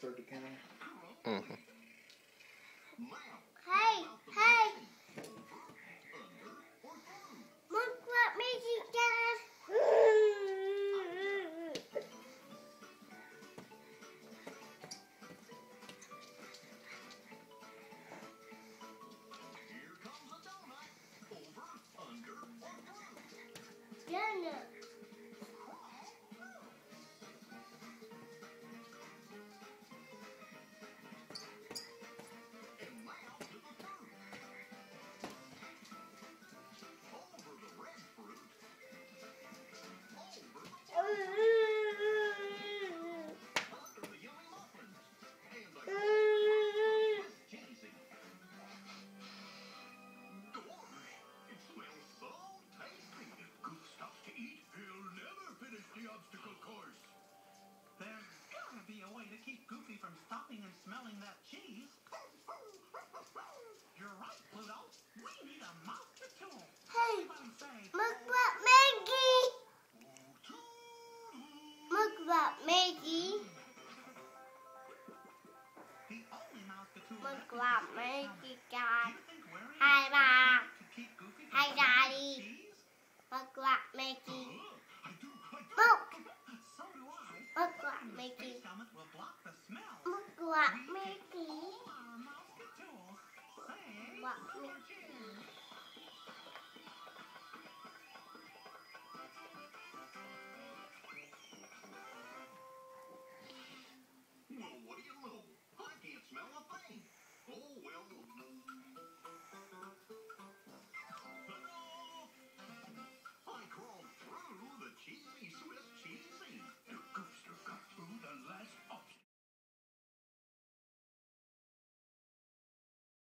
start the counting? Mm-hmm. Hey, hey! Look what Mickey does! Here comes a donut. Over, under, or through. Donut. And now to the fruit. Over the red fruit. Over the black fruit. Under the yummy muffins. And the fruit was cheesy. Gosh, it smells so tasty. If Goop stops to eat, he'll never finish the obstacle course. There's gotta be a way to keep Goofy from stopping and smelling that cheese. You're right, Pluto. We need a monster tool. Hey, Everybody say, look what Mickey! Look what Mickey! the only monster tool Look that can what stop Mickey Do got. you think wearing Hi, a Ma. to keep Goofy from Hi, smelling Daddy. the cheese? Look what Mickey. I do. Look! So do I. Look what The Mickey. space helmet will block the smell. Look what We take Mickey. all our monster tools. Say, What super Mickey. cheers. Well, what do you know? I can't smell a thing. Oh, well.